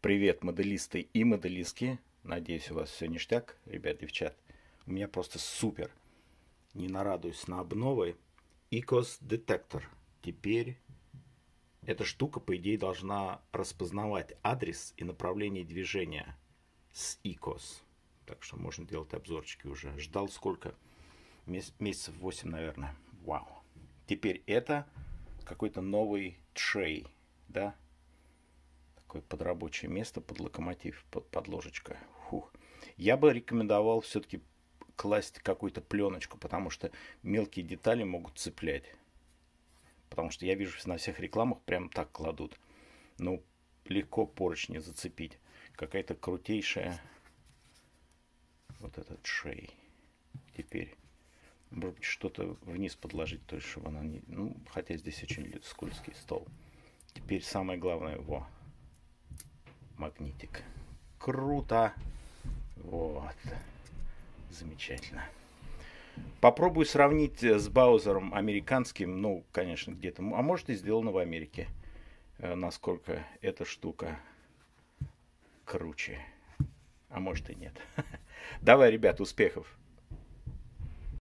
Привет, моделисты и моделистки. Надеюсь, у вас все ништяк, ребят, девчат. У меня просто супер. Не нарадуюсь на обновы. IQOS Detector. Теперь эта штука, по идее, должна распознавать адрес и направление движения с IQOS. Так что можно делать обзорчики уже. Ждал сколько? Месяцев 8, наверное. Вау. Теперь это какой-то новый трей, да? Такое под рабочее место, под локомотив, под ложечка. Фух. Я бы рекомендовал все-таки класть какую-то пленочку, потому что мелкие детали могут цеплять. Потому что я вижу на всех рекламах прям так кладут. Ну, легко поручни зацепить. Какая-то крутейшая вот этот шей. Теперь, может быть, что-то вниз подложить, то есть, чтобы она не... Ну, хотя здесь очень скользкий стол. Теперь самое главное, магнитик. Круто. Вот. Замечательно. Попробую сравнить с браузером американским. Ну, конечно, где-то. А может и сделано в Америке. Насколько эта штука круче. А может и нет. Давай, ребят, успехов.